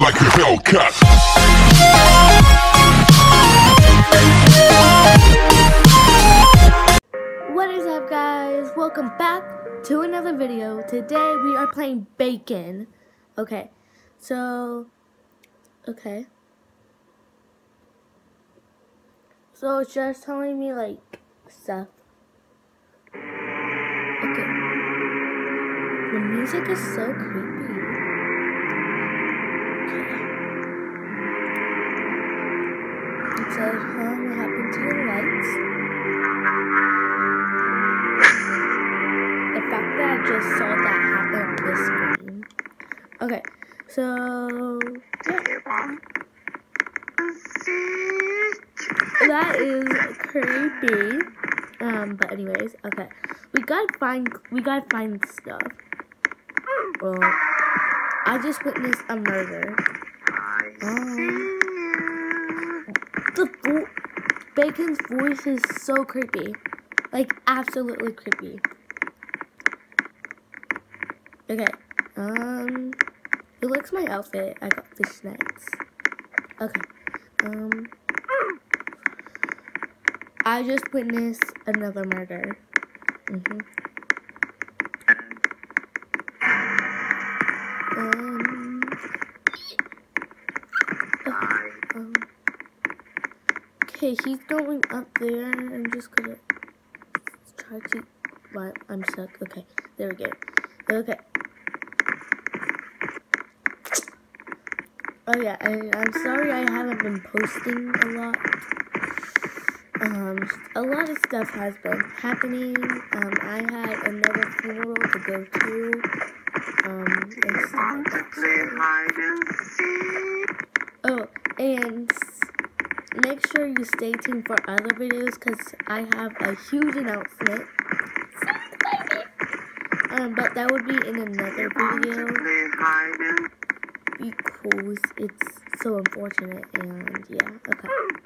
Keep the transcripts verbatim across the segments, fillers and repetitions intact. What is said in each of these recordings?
like a Hellcat. What is up, guys? Welcome back to another video. Today we are playing Bacon. Okay, so okay. So it's just telling me like stuff. Okay. The music is so creepy. Okay. It says, huh, what happened to your lights? The fact that I just saw that happen on this screen. Okay, so yeah. That is creepy. Um, but anyways, okay. We gotta find we gotta find stuff. Well, I just witnessed a murder. Um, the vo Bacon's voice is so creepy. Like absolutely creepy. Okay. Um it looks my outfit. I got fishnets. Okay. Um I just witnessed another murder. Mm-hmm. Um, uh, um, okay, he's going up there. I'm just gonna try to. What? I'm stuck. Okay, there we go. Okay. Oh yeah, and I'm sorry I haven't been posting a lot. Um, a lot of stuff has been happening. Um, I had another funeral to go to. Um, and stuff like that. Oh, and make sure you stay tuned for other videos because I have a huge announcement. Um, but that would be in another video because it's so unfortunate and yeah, okay.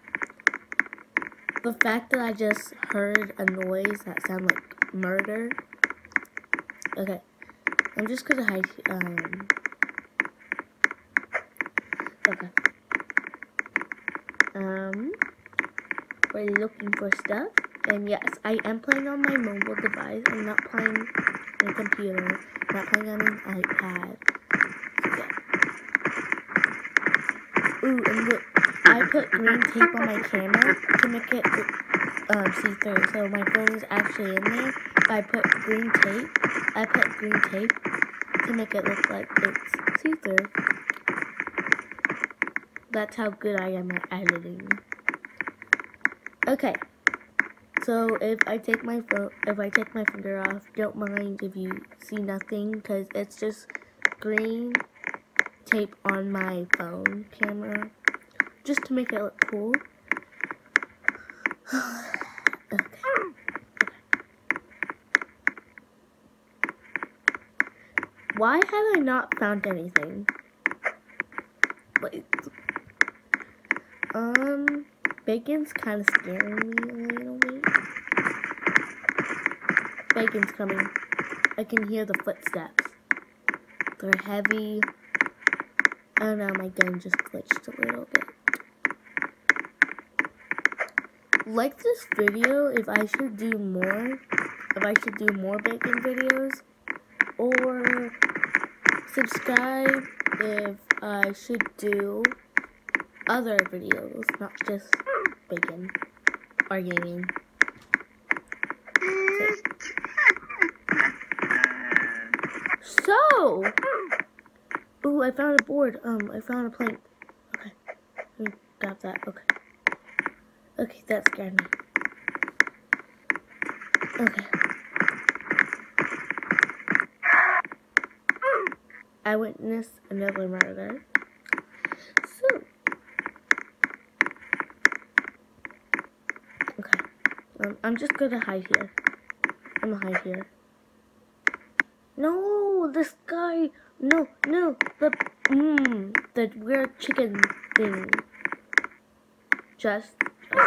The fact that I just heard a noise that sounded like murder. Okay. I'm just gonna hide, um... okay. Um... We're looking for stuff. And yes, I am playing on my mobile device. I'm not playing on a computer. I'm not playing on an iPad. So, yeah. Ooh, and look. I put green tape on my camera to make it um, see-through, so my phone is actually in there. But I put green tape. I put green tape to make it look like it's see-through. That's how good I am at editing. Okay, so if I take my phone, if I take my finger off, don't mind if you see nothing, because it's just green tape on my phone camera. Just to make it look cool. Okay. Why have I not found anything? Wait. Um, Bacon's kind of scaring me a little bit. Bacon's coming. I can hear the footsteps. They're heavy. I don't know, my gun just glitched a little bit. Like this video if I should do more, if I should do more Bacon videos, or subscribe if I should do other videos, not just Bacon or gaming. So, ooh, I found a board. Um, I found a plank. Okay, let me grab that. Okay. Okay, that scared me. Okay. I witnessed another murder. So. Okay. Um, I'm just gonna hide here. I'm gonna hide here. No, this guy. No, no. The, mmm, the weird chicken thing. Just.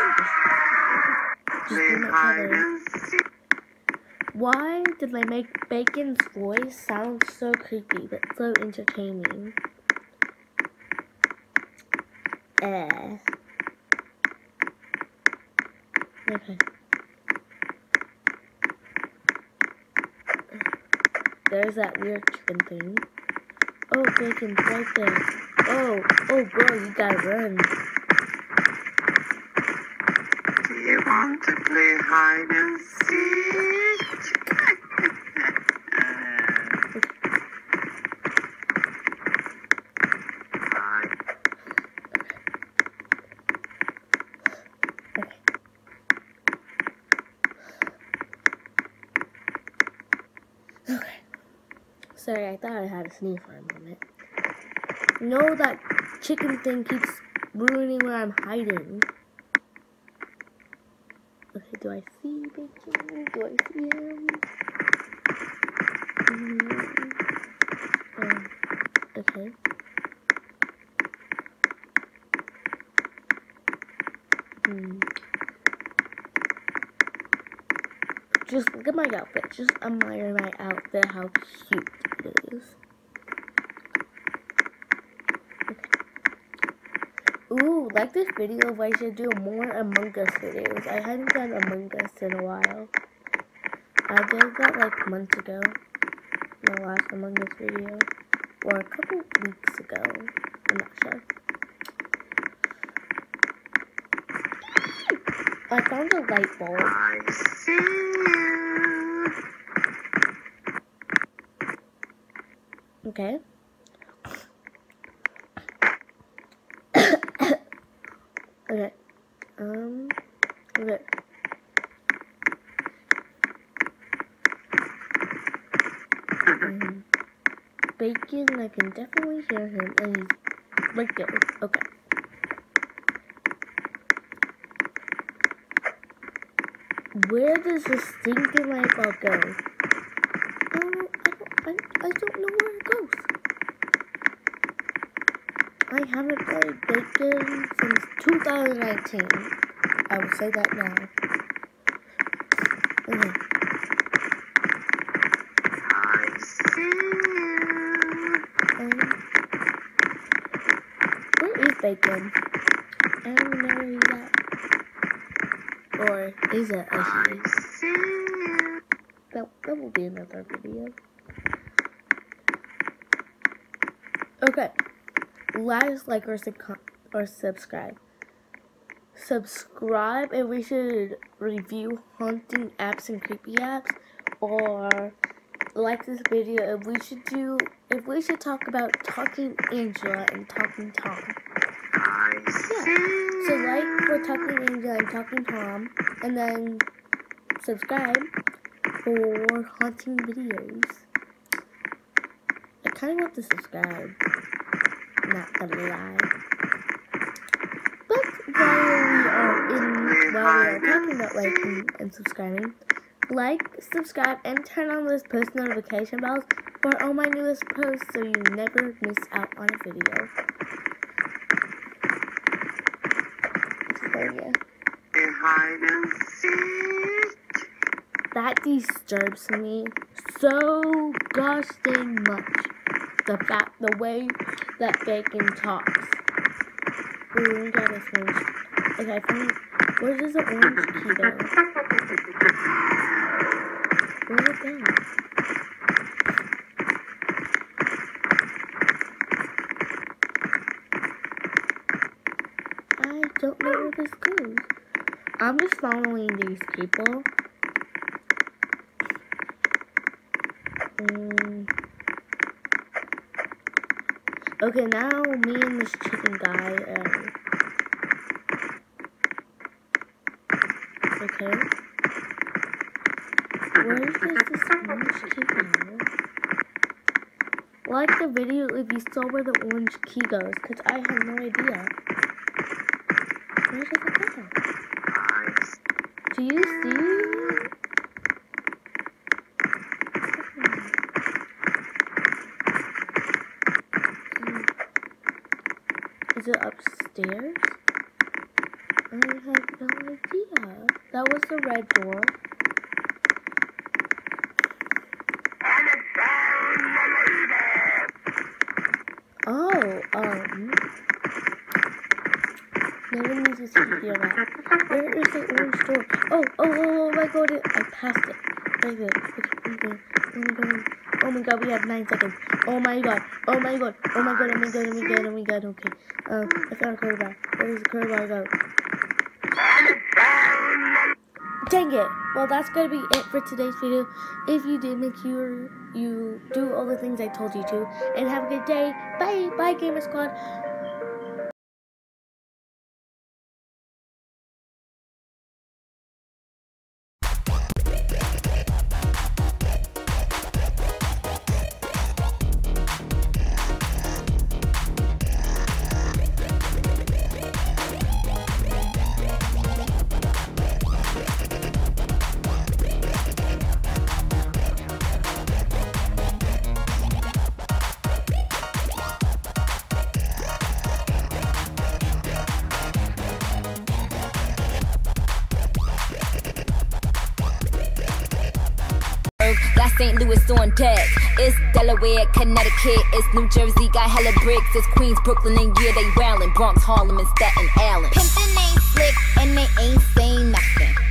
Just do my cover. Why did they make Bacon's voice sound so creepy but so entertaining? Eh. Okay. There's that weird chicken thing. Oh, bacon's right there. Oh, oh, bro, you gotta run. Do you want to play hide and seek? Okay. Sorry, I thought I had a sneeze for a moment. No, that chicken thing keeps ruining where I'm hiding. Okay, do I see Bacon? Do I see him? Mm, um, okay. Hmm. Just look at my outfit. Just admire my outfit, how cute it is. Okay. Ooh, like this video if I should do more Among Us videos. I hadn't done Among Us in a while. I did that like months ago. My last Among Us video. Or a couple weeks ago. I'm not sure. I found a light bulb. I see you. Okay. Okay. Um. Okay. Um, Bacon, I can definitely hear him, and he's right there. Okay. Where does this stinking light bulb go? I don't, I don't, I, I don't know where it goes. I haven't played Bacon since two thousand nineteen. I will say that now. Okay. I see you. Um, where is Bacon? I don't even know where he's at. Or is it? I see. I see you. That, that will be another video. Okay. Like, like, or, or subscribe. Subscribe, and we should review haunting apps and creepy apps. Or like this video, if we should do, if we should talk about Talking Angela and Talking Tom. I see. Yeah. So like for Talking Angela and Talking Tom, and then subscribe for haunting videos. I kind of want to subscribe, not gonna lie. But while we are in, while we are talking about liking and subscribing, like, subscribe, and turn on those post notification bells for all my newest posts so you never miss out on a video. So yeah. Hide and seek. That disturbs me so gosh dang much. The fact, the way that Bacon talks. Ooh, we got this orange. Okay, I found, where does the orange key go? Where did it go? I don't know where this goes. I'm just following these people. Um, okay, now me and this chicken guy, um, okay. Where does this orange key go? Like the video if you saw where the orange key goes, because I have no idea. Where does it go? Do you see? Is it upstairs? I have no idea. That was the red door. Oh, um. No one needs to see here that. Where is the orange door? Oh, oh, oh, oh my god, I passed it. Right there. Okay, oh my god. Oh my god, we have nine seconds. Oh my god. Oh my god. Oh my god, oh my god, oh my god, oh my god, okay. Um, I found a crowbar. Where does the crowbar go? Dang it! Well, that's gonna be it for today's video. If you did, make sure you do all the things I told you to. And have a good day. Bye! Bye, Gamer Squad! Got Saint Louis on deck. It's Delaware, Connecticut. It's New Jersey, got hella bricks. It's Queens, Brooklyn, and yeah, they wildin'. Bronx, Harlem, and Staten Island. Pimpin' ain't slick, and they ain't saying nothing.